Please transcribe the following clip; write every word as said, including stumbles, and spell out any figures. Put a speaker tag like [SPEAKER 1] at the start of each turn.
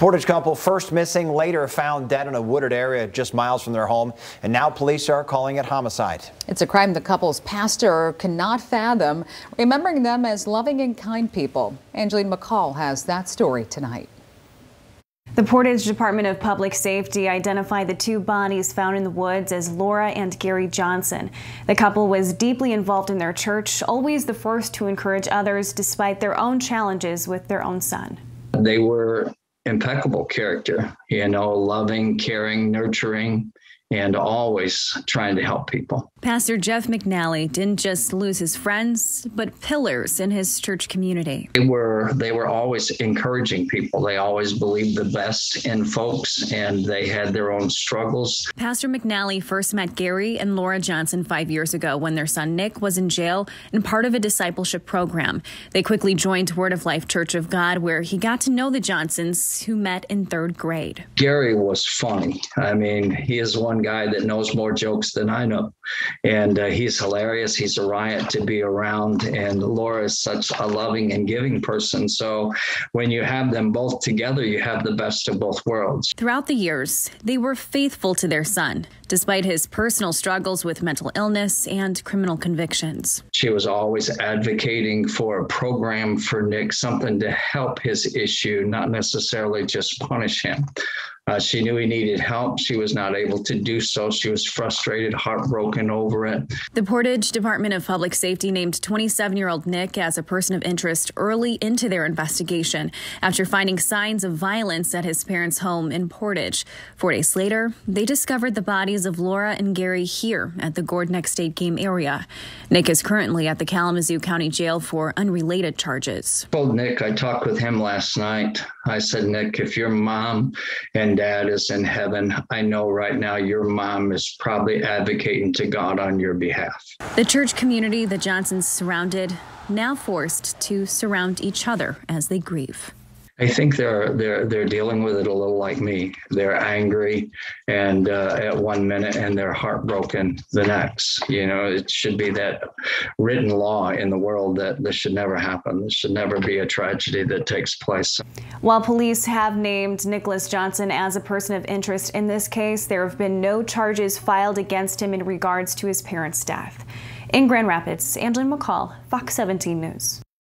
[SPEAKER 1] Portage couple first missing, later found dead in a wooded area just miles from their home, and now police are calling it homicide.
[SPEAKER 2] It's a crime the couple's pastor cannot fathom, remembering them as loving and kind people. Angeline McCall has that story tonight.
[SPEAKER 3] The Portage Department of Public Safety identified the two bodies found in the woods as Laura and Gary Johnson. The couple was deeply involved in their church, always the first to encourage others despite their own challenges with their own son.
[SPEAKER 4] They were impeccable character, you know, loving, caring, nurturing, and always trying to help people.
[SPEAKER 3] Pastor Jeff McNally didn't just lose his friends, but pillars in his church community.
[SPEAKER 4] They were, they were always encouraging people. They always believed the best in folks, and they had their own struggles.
[SPEAKER 3] Pastor McNally first met Gary and Laura Johnson five years ago when their son Nick was in jail and part of a discipleship program. They quickly joined Word of Life Church of God, where he got to know the Johnsons, who met in third grade.
[SPEAKER 4] Gary was funny. I mean, he is one guy that knows more jokes than I know. And uh, he's hilarious. He's a riot to be around. And Laura is such a loving and giving person. So when you have them both together, you have the best of both worlds.
[SPEAKER 3] Throughout the years, they were faithful to their son, despite his personal struggles with mental illness and criminal convictions.
[SPEAKER 4] She was always advocating for a program for Nick, something to help his issue, not necessarily just punish him. Uh, she knew he needed help. She was not able to do so. She was frustrated, heartbroken over it.
[SPEAKER 3] The Portage Department of Public Safety named twenty-seven-year-old Nick as a person of interest early into their investigation after finding signs of violence at his parents' home in Portage. Four days later, they discovered the bodies of Laura and Gary here at the Gord Neck State Game area. Nick is currently at the Kalamazoo County Jail for unrelated charges.
[SPEAKER 4] I told Nick, I talked with him last night. I said, Nick, if your mom and dad is in heaven, I know right now your mom is probably advocating to God on your behalf.
[SPEAKER 3] The church community the Johnsons surrounded, now forced to surround each other as they grieve.
[SPEAKER 4] I think they're they're they're dealing with it a little like me. They're angry, and uh, at one minute, and they're heartbroken the next. You know, it should be that written law in the world that this should never happen. This should never be a tragedy that takes place.
[SPEAKER 3] While police have named Nicholas Johnson as a person of interest in this case, there have been no charges filed against him in regards to his parents' death. In Grand Rapids, Angeline McCall, Fox seventeen News.